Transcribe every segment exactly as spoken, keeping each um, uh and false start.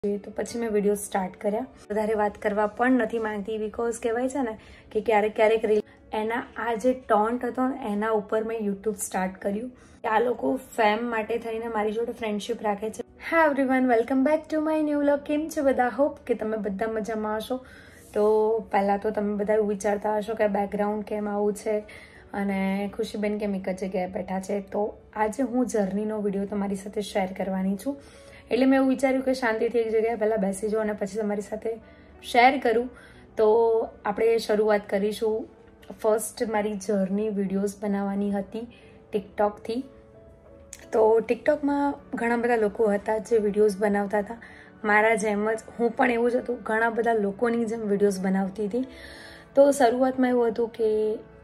तो પછી મેં વિડિયો સ્ટાર્ટ કર્યા. વધારે વાત કરવા પણ નથી માંગતી બીકોઝ કહેવાય છે ને કે ક્યારેક ક્યારેક રીલ એના આ જે ટોન્ટ હતો ને એના ઉપર મેં યુટ્યુબ સ્ટાર્ટ કર્યું. આ લોકો ફેમ માટે થઈને મારી જોડે ફ્રેન્ડશિપ રાખે છે. હા everyone, welcome back to my new vlog. કેમ છો બધા? હોપ કે તમે બધા મજામાં હશો. તો પહેલાં તો તમે બધા એવું વિચારતા હશો કે બેકગ્રાઉન્ડ કેમ આવું છે અને ખુશીબેન કેમ એક જ જગ્યાએ બેઠા છે. તો આજે હું જર્નીનો વિડીયો તમારી સાથે શેર કરવાની છું. એટલે મેં એવું વિચાર્યું કે શાંતિથી એક જગ્યાએ પહેલાં બેસી જાઉં અને પછી તમારી સાથે શેર કરું. તો આપણે શરૂઆત કરીશું. ફર્સ્ટ મારી જર્ની વિડીયોઝ બનાવવાની હતી ટિકટોકથી. તો ટિકટોકમાં ઘણા બધા લોકો હતા જે વિડીયોઝ બનાવતા હતા. મારા જેમ જ હું પણ એવું જ હતું, ઘણા બધા લોકોની જેમ વિડીયોઝ બનાવતી હતી. તો શરૂઆતમાં એવું હતું કે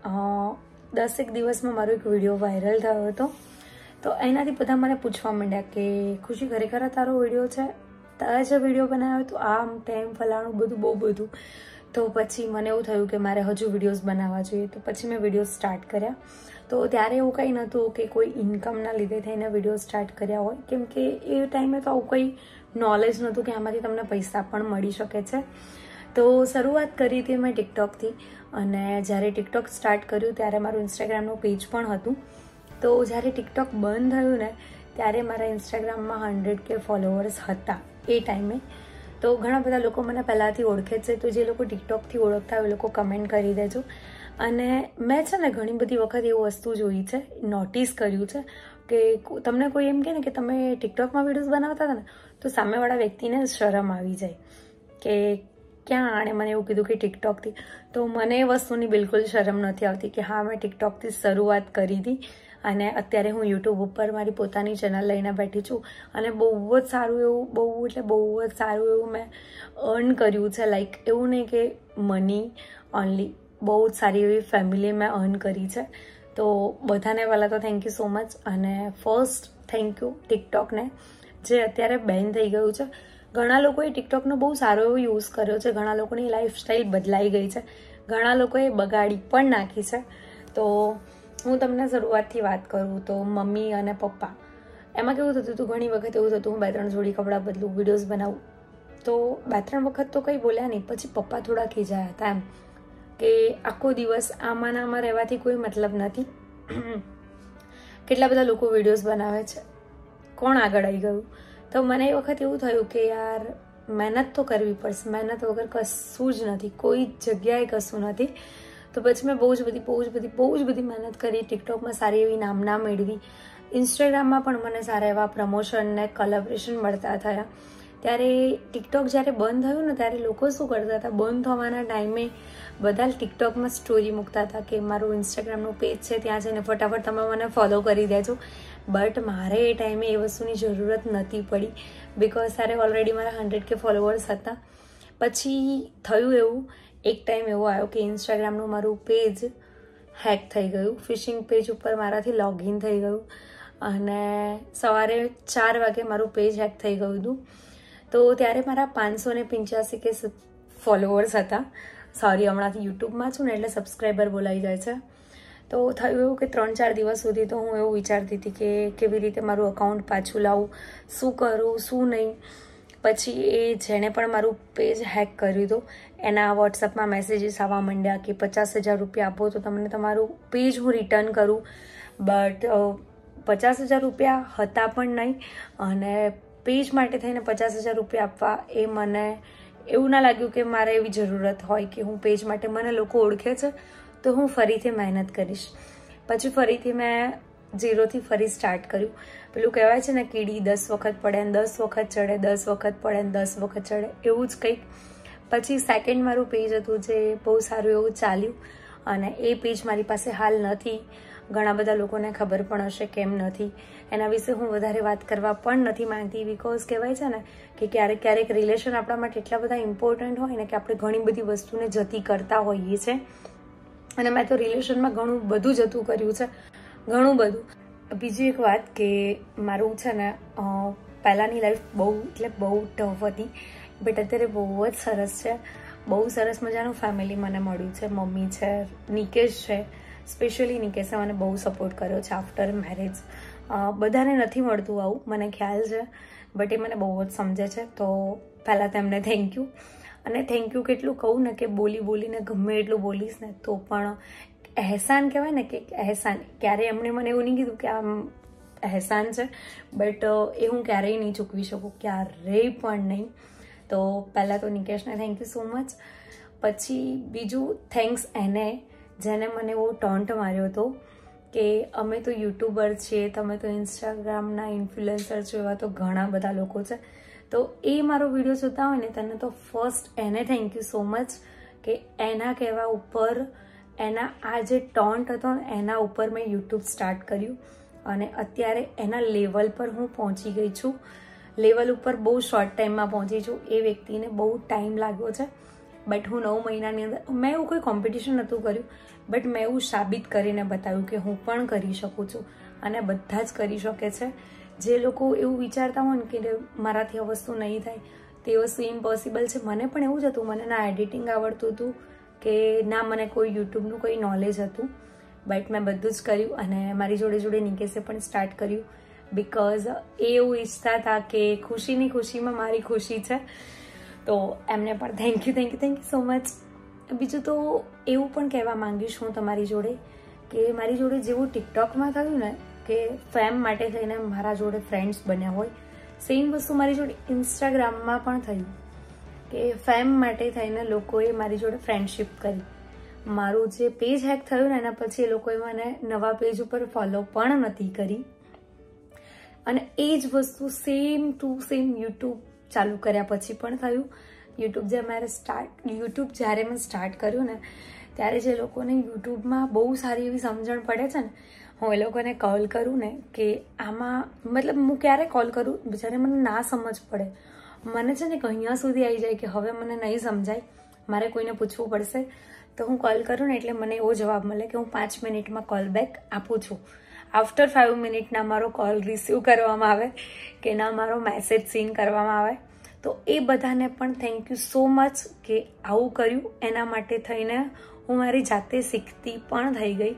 દસેક દિવસમાં મારો એક વિડીયો વાયરલ થયો હતો. તો એનાથી બધા મને પૂછવા માંડ્યા કે ખુશી ખરેખર તારો વિડીયો છે, તારે જે વિડીયો બનાવ્યો તો આમ તેમ ફલાણું બધું બહુ બધું. તો પછી મને એવું થયું કે મારે હજુ વિડીયોઝ બનાવવા જોઈએ. તો પછી મેં વિડીયો સ્ટાર્ટ કર્યા. તો ત્યારે એવું કંઈ નહોતું કે કોઈ ઇન્કમના લીધે થઈને વિડીયો સ્ટાર્ટ કર્યા હોય, કેમ કે એ ટાઈમે તો આવું કંઈ નોલેજ નહોતું કે આમાંથી તમને પૈસા પણ મળી શકે છે. તો શરૂઆત કરી હતી મેં ટિકટોકથી. અને જ્યારે ટિકટોક સ્ટાર્ટ કર્યું ત્યારે મારું ઇન્સ્ટાગ્રામનું પેજ પણ હતું. તો જ્યારે ટિકટોક બંધ થયું ને ત્યારે મારા ઇન્સ્ટાગ્રામમાં હંડ્રેડ કે ફોલોવર્સ હતા એ ટાઈમે. તો ઘણા બધા લોકો મને પહેલાંથી ઓળખે છે. તો જે લોકો ટિકટોકથી ઓળખતા હોય એ લોકો કમેન્ટ કરી દેજો. અને મેં છે ને ઘણી બધી વખત એવું વસ્તુ જોઈ છે, નોટિસ કર્યું છે કે તમને કોઈ એમ કહે ને કે તમે ટિકટોકમાં વિડીયોઝ બનાવતા હતા ને, તો સામેવાળા વ્યક્તિને શરમ આવી જાય કે ક્યાં આણે મને એવું કીધું કે ટિકટોકથી. તો મને એ વસ્તુની બિલકુલ શરમ નથી આવતી કે હા મેં ટિકટોકથી શરૂઆત કરી હતી અને અત્યારે હું યુટ્યુબ ઉપર મારી પોતાની ચેનલ લઈને બેઠી છું. અને બહુ જ સારું એવું બહુ એટલે બહુ જ સારું એવું મેં અર્ન કર્યું છે. લાઈક એવું નહીં કે મની ઓનલી, બહુ જ સારી એવી ફેમિલી મેં અર્ન કરી છે. તો બધાને પહેલાં તો થેન્ક યુ સો મચ. અને ફર્સ્ટ થેન્ક યુ ટિકટોકને, જે અત્યારે બેન થઈ ગયું છે. ઘણા લોકોએ ટિકટોકનો બહુ સારો એવો યુઝ કર્યો છે. ઘણા લોકોની લાઈફસ્ટાઈલ બદલાઈ ગઈ છે, ઘણા લોકોએ બગાડી પણ નાખી છે. તો હું તમને શરૂઆતથી વાત કરું તો મમ્મી અને પપ્પા, એમાં કેવું થતું હતું, ઘણી વખત એવું થતું હું બે ત્રણ જોડી કપડાં બદલું, વિડીયોઝ બનાવું. તો બે ત્રણ વખત તો કંઈ બોલ્યા નહીં. પછી પપ્પા થોડા ખીજાયા હતા એમ કે આખો દિવસ આમાં ને આમાં રહેવાથી કોઈ મતલબ નથી. કેટલા બધા લોકો વિડીયોઝ બનાવે છે, કોણ આગળ આવી ગયું. તો મને એ વખત એવું થયું કે યાર મહેનત તો કરવી પડશે, મહેનત વગર કશું જ નથી, કોઈ જગ્યાએ કશું નથી. તો પછી મેં બહુ જ બધી બહુ જ બધી બહુ જ બધી મહેનત કરી. ટિકટોકમાં સારી એવી નામના મેળવી. ઇન્સ્ટાગ્રામમાં પણ મને સારા એવા પ્રમોશન ને કોલેબોરેશન મળતા થયા. ત્યારે ટિકટોક જ્યારે બંધ થયું ને ત્યારે લોકો શું કરતા હતા, બંધ થવાના ટાઈમે બધા ટિકટોકમાં સ્ટોરી મૂકતા હતા કે મારું ઇન્સ્ટાગ્રામનું પેજ છે, ત્યાં જઈને ફટાફટ તમે મને ફોલો કરી દેજો. બટ મારે એ ટાઈમે એ વસ્તુની જરૂરત નહોતી પડી બિકોઝ ત્યારે ઓલરેડી મારા હંડ્રેડ કે ફોલોવર્સ હતા. પછી થયું એવું, એક ટાઈમ એવો આવ્યો કે ઇન્સ્ટાગ્રામનું મારું પેજ હેક થઈ ગયું. ફિશિંગ પેજ ઉપર મારાથી લોગિન થઈ ગયું અને સવારે ચાર વાગે મારું પેજ હેક થઈ ગયું હતું. તો ત્યારે મારા પાંચસો ને પંચ્યાસી કે ફોલોવર્સ હતા. સોરી, હમણાંથી યુટ્યુબમાં છું ને એટલે સબસ્ક્રાઈબર બોલાઈ જાય છે. તો થયું એવું કે ત્રણ ચાર દિવસ સુધી તો હું એવું વિચારતી હતી કે કેવી રીતે મારું અકાઉન્ટ પાછું લાવું, શું કરું શું નહીં. પછી એ જેણે પણ મારું પેજ હેક કર્યું હતું એના વોટ્સઅપમાં મેસેજીસ આવવા માંડ્યા કે પચાસ હજાર રૂપિયા આપો તો તમને તમારું પેજ હું રિટર્ન કરું. બટ પચાસ હજાર રૂપિયા હતા પણ નહીં અને પેજ માટે થઈને પચાસ હજાર રૂપિયા આપવા એ મને એવું ના લાગ્યું કે મારે એવી જરૂરત હોય કે હું પેજ માટે, મને લોકો ઓળખે છે તો હું ફરીથી મહેનત કરીશ. પછી ફરીથી મેં ઝીરોથી ફરી સ્ટાર્ટ કર્યું. પેલું કહેવાય છે ને કીડી દસ વખત પડે ને દસ વખત ચડે, દસ વખત પડે ને દસ વખત ચડે, એવું જ કંઈક. પછી સેકન્ડ મારું પેજ હતું જે બહુ સારું એવું ચાલ્યું અને એ પેજ મારી પાસે હાલ નથી. ઘણા બધા લોકોને ખબર પણ હશે કેમ નથી. એના વિશે હું વધારે વાત કરવા પણ નથી માંગતી બિકોઝ કહેવાય છે ને કે ક્યારેક ક્યારેક રિલેશન આપણા માટે એટલા બધા ઇમ્પોર્ટન્ટ હોય ને કે આપણે ઘણી બધી વસ્તુને જતી કરતા હોઈએ છીએ. અને મેં તો રિલેશનમાં ઘણું બધું જતું કર્યું છે, ઘણું બધું. બીજી એક વાત કે મારું છે ને પહેલાંની લાઈફ બહુ એટલે બહુ ટફ હતી બટ અત્યારે બહુ જ સરસ છે. બહુ સરસ મજાનું ફેમિલી મને મળ્યું છે. મમ્મી છે, નિકેશ છે, સ્પેશિયલી નિકેશે મને બહુ સપોર્ટ કર્યો છે આફ્ટર મેરેજ. બધાને નથી મળતું આવું, મને ખ્યાલ છે. બટ એ મને બહુ જ સમજે છે. તો પહેલાં તો એમને થેન્ક યુ. અને થેન્ક યુ કેટલું કહું ને કે બોલી બોલીને ગમે એટલું બોલીશ ને તો પણ અહેસાન કહેવાય ને કે અહેસાન, ક્યારેય એમણે મને એવું નહીં કીધું કે આમ અહેસાન છે, બટ એ હું ક્યારેય નહીં ચૂકવી શકું, ક્યારેય પણ નહીં. તો પહેલાં તો નિકેશને થેન્ક યુ સો મચ. પછી બીજું થેન્ક્સ એને જેને મને એવો ટોન્ટ માર્યો હતો કે અમે તો યુટ્યુબર છીએ, તમે તો ઇન્સ્ટાગ્રામના ઇન્ફ્લુએન્સર છો, એવા તો ઘણા બધા લોકો છે. તો એ મારો વિડીયો જોતા હોય ને તને તો ફર્સ્ટ એને થેન્ક યુ સો મચ કે એના કહેવા ઉપર, એના આ જે ટોન્ટ હતો ને એના ઉપર મેં યુટ્યુબ સ્ટાર્ટ કર્યું અને અત્યારે એના લેવલ પર હું પહોંચી ગઈ છું. લેવલ ઉપર બહુ શોર્ટ ટાઈમમાં પહોંચી છું. એ વ્યક્તિને બહુ ટાઈમ લાગ્યો છે, બટ હું નવ મહિનાની અંદર, મેં એવું કોઈ કોમ્પિટિશન નહોતું કર્યું, બટ મેં એવું સાબિત કરીને બતાવ્યું કે હું પણ કરી શકું છું અને બધા જ કરી શકે છે. જે લોકો એવું વિચારતા હોય ને કે મારાથી આ વસ્તુ નહીં થાય, તે વસ્તુ ઇમ્પોસિબલ છે. મને પણ એવું જ હતું, મને ના એડિટિંગ આવડતું હતું કે ના મને કોઈ યુટ્યુબનું કોઈ નોલેજ હતું, બટ મેં બધું જ કર્યું અને મારી જોડે જોડે નિકેશે પણ સ્ટાર્ટ કર્યું બિકોઝ એ એવું ઈચ્છતા હતા કે ખુશીની ખુશીમાં મારી ખુશી છે. તો એમને પણ thank you thank you thank you so much. બીજું તો એવું પણ કહેવા માંગીશ હું તમારી જોડે કે મારી જોડે જેવું ટિકટોકમાં થયું ને કે ફેમ માટે થઈને મારા જોડે ફ્રેન્ડ્સ બન્યા હોય, સેમ વસ્તુ મારી જોડે ઇન્સ્ટાગ્રામમાં પણ થયું કે ફેમ માટે થઈને લોકોએ મારી જોડે ફ્રેન્ડશિપ કરી. મારું જે પેજ હેક થયું ને એના પછી એ લોકોએ મને નવા પેજ ઉપર ફોલો પણ નથી કરી. અને એ જ વસ્તુ સેમ ટુ સેમ યુટ્યુબ ચાલુ કર્યા પછી પણ થયું. યુટ્યુબ જે મારે સ્ટાર્ટ યુટ્યુબ જ્યારે મેં સ્ટાર્ટ કર્યું ને ત્યારે જે લોકોને યુટ્યુબમાં બહુ સારી એવી સમજણ પડે છે ને, હું એ લોકોને કોલ કરું ને કે આમાં મતલબ હું ક્યારે કોલ કરું જ્યારે મને ના સમજ પડે, મને છે ને અહીંયા સુધી આવી જાય કે હવે મને નહીં સમજાય, મારે કોઈને પૂછવું પડશે, તો હું કોલ કરું ને એટલે મને એવો જવાબ મળે કે હું પાંચ મિનિટમાં કોલ બેક આપું છું. આફ્ટર ફાઇવ મિનિટના મારો કોલ રિસીવ કરવામાં આવે કે ના મારો મેસેજ સીન કરવામાં આવે. તો એ બધાને પણ થેન્ક યુ સો મચ કે આવું કર્યું. એના માટે થઈને હું મારી જાતે શીખતી પણ થઈ ગઈ.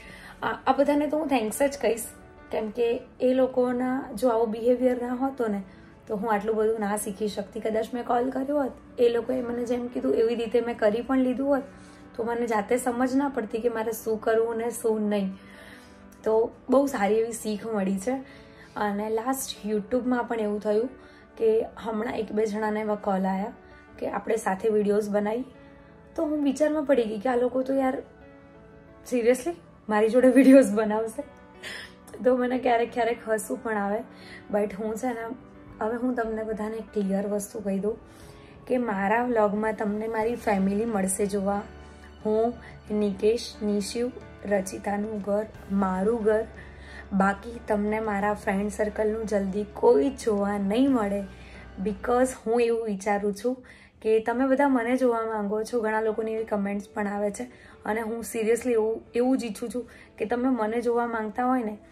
આ બધાને તો હું થેન્ક્સ જ કહીશ, કેમ કે એ લોકોના જો આવો બિહેવિયર ના હોતો ને તો હું આટલું બધું ના શીખી શકતી. કદાચ મેં કોલ કર્યો હોત, એ લોકોએ મને જેમ કીધું એવી રીતે મેં કરી પણ લીધું હોત તો મને જાતે સમજ ના પડતી કે મારે શું કરવું ને શું નહીં. તો બહુ સારી એવી શીખ મળી છે. અને લાસ્ટ યુટ્યુબમાં પણ એવું થયું કે હમણાં એક બે જણાને એવા કોલ આવ્યા કે આપણે સાથે વિડીયોઝ બનાવી. તો હું વિચારમાં પડી ગઈ કે આ લોકો તો યાર સિરિયસલી મારી જોડે વિડીયોઝ બનાવશે. તો મને ક્યારેક ક્યારેક હસવું પણ આવે, બટ હું છે ને હવે હું તમને બધાને ક્લિયર વસ્તુ કહી દઉં કે મારા વ્લોગમાં તમને મારી ફેમિલી મળશે જોવા. હું, નિકેશ, નિશિવ, રચિતાનું ઘર, મારું ઘર. બાકી તમને મારા ફ્રેન્ડ સર્કલનું જલ્દી કોઈ જોવા નહીં મળે બિકોઝ હું એવું વિચારું છું કે તમે બધા મને જોવા માંગો છો. ઘણા લોકોની એવી કમેન્ટ્સ પણ આવે છે અને હું સિરિયસલી એવું એવું જ ઈચ્છું છું કે તમે મને જોવા માંગતા હોય ને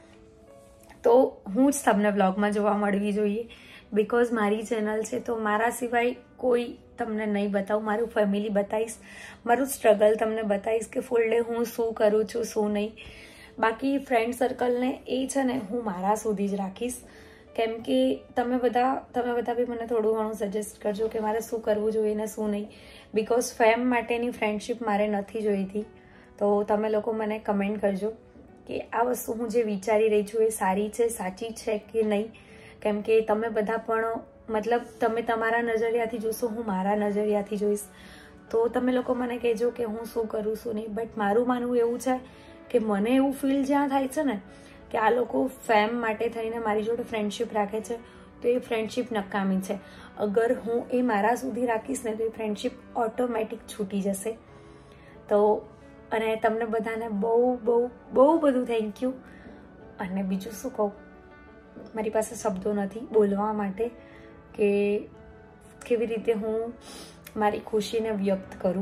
તો હું જ તમને વ્લોગમાં જોવા મળવી જોઈએ બિકોઝ મારી ચેનલ છે. તો મારા સિવાય કોઈ તમને નહીં બતાવું, મારું ફેમિલી બતાવીશ, મારું સ્ટ્રગલ તમને બતાવીશ કે ફૂલ ડે હું શું કરું છું શું નહીં. બાકી ફ્રેન્ડ સર્કલને એ છે ને હું મારા સુધી જ રાખીશ, કેમ કે તમે બધા તમે બધા બી મને થોડું ઘણું સજેસ્ટ કરજો કે મારે શું કરવું જોઈએ ને શું નહીં. બિકોઝ ફેમ માટેની ફ્રેન્ડશિપ મારે નથી જોઈતી. તો તમે લોકો મને કમેન્ટ કરજો કે આ વસ્તુ હું જે વિચારી રહી છું એ સારી છે, સાચી છે કે નહીં. કેમ કે તમે બધા પણ મતલબ તમે તમારા નજરિયાથી જોશો, હું મારા નજરિયાથી જોઈશ. તો તમે લોકો મને કહેજો કે હું શું કરું શું નહીં. બટ મારું માનવું એવું છે કે મને એવું ફીલ જ્યાં થાય છે ને કે આ લોકો ફેમ માટે થઈને મારી જોડે ફ્રેન્ડશિપ રાખે છે તો એ ફ્રેન્ડશિપ નકામી છે. અગર હું એ મારા સુધી રાખીશ ને તો એ ફ્રેન્ડશિપ ઓટોમેટિક છૂટી જશે. તો અને તમને બધાને બહુ બહુ બહુ બધું થેન્ક યુ. અને બીજું શું કહું, મારી પાસે શબ્દો નથી બોલવા માટે કે કેવી રીતે હું મારી ખુશીને વ્યક્ત કરું.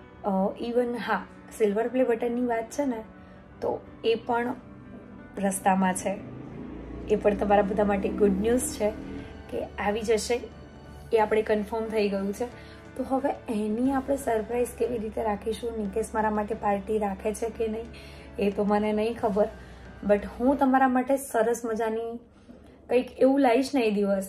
ઇવન હા, સિલ્વર પ્લે બટનની વાત છે ને તો એ પણ રસ્તામાં છે. એ પણ તમારા બધા માટે ગુડ ન્યૂઝ છે કે આવી જશે, એ આપણે કન્ફર્મ થઈ ગયું છે. તો હવે એની આપણે સરપ્રાઈઝ કેવી રીતે રાખીશું, નિકેશ મારા માટે પાર્ટી રાખે છે કે નહીં એ તો મને નહીં ખબર, બટ હું તમારા માટે સરસ મજાની કંઈક એવું લાવીશ ને એ દિવસે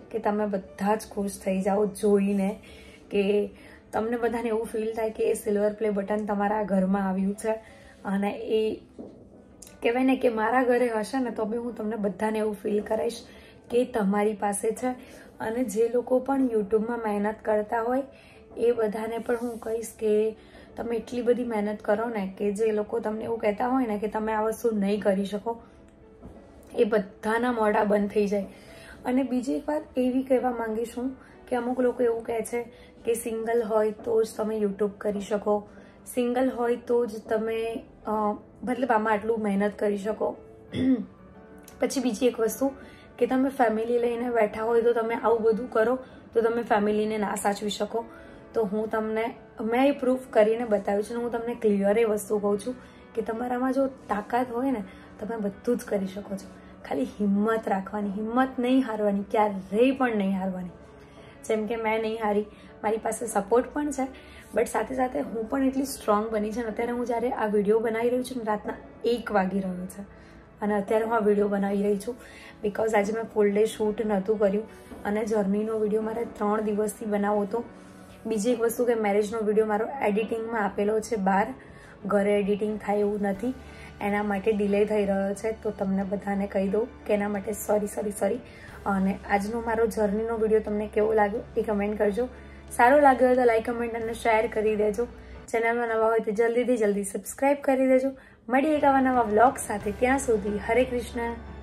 કે તમે બધા જ ખુશ થઈ જાઓ જોઈને, કે તમને બધાને એવું ફીલ થાય કે એ સિલ્વર પ્લે બટન તમારા ઘરમાં આવ્યું છે. અને એ કહેવાય ને કે મારા ઘરે હશે ને તો બી હું તમને બધાને એવું ફીલ કરાવીશ કે તમારી પાસે છે. અને જે લોકો પણ યુટ્યુબમાં મહેનત કરતા હોય એ બધાને પણ હું કહીશ કે તમે એટલી બધી મહેનત કરો ને કે જે લોકો તમને એવું કહેતા હોય ને કે તમે આ વસ્તુ નહીં કરી શકો, એ બધાના મોઢા બંધ થઈ જાય. અને બીજી એક વાત એવી કહેવા માંગીશ હું કે અમુક લોકો એવું કહે છે કે સિંગલ હોય તો જ તમે યુટ્યુબ કરી શકો, સિંગલ હોય તો જ તમે મતલબ આમાં આટલું મહેનત કરી શકો. પછી બીજી એક વસ્તુ કે તમે ફેમિલી લઈને બેઠા હોય તો તમે આવું બધું કરો તો તમે ફેમિલીને ના સાચવી શકો. તો હું તમને મેં એ પ્રૂફ કરીને બતાવ્યું છે. હું તમને ક્લિયર એ વસ્તુ કહું છું કે તમારામાં જો તાકાત હોય ને તમે બધું જ કરી શકો છો. ખાલી હિંમત રાખવાની, હિંમત નહીં હારવાની, ક્યારેય પણ નહીં હારવાની. જેમ કે મેં નહીં હારી, મારી પાસે સપોર્ટ પણ છે, બટ સાથે સાથે હું પણ એટલી સ્ટ્રોંગ બની છે. અત્યારે હું જ્યારે આ વિડીયો બનાવી રહી છું ને રાતના એક વાગી રહ્યો છે અને અત્યારે હું આ વિડીયો બનાવી રહી છું બિકોઝ આજે મેં ફૂલ ડે શૂટ નહોતું કર્યું અને જર્નીનો વિડીયો મારે ત્રણ દિવસથી બનાવવો હતો. બીજી એક વસ્તુ કે મેરેજનો વિડીયો મારો એડિટિંગમાં આપેલો છે બહાર, ઘરે એડિટિંગ થાય એવું નથી, એના માટે ડિલે થઈ રહ્યો છે. તો તમને બધાને કહી દઉં કે એના માટે સોરી સોરી સોરી. અને આજનો મારો જર્નીનો વિડીયો તમને કેવો લાગ્યો એ કમેન્ટ કરજો. સારો લાગ્યો હોય તો લાઈક, કમેન્ટ અને શેર કરી દેજો. ચેનલમાં નવા હોય તો જલ્દીથી જલ્દી સબસ્ક્રાઈબ કરી દેજો. મળીએ એક આવા નવા વ્લોગ સાથે. ત્યાં સુધી હરે કૃષ્ણ.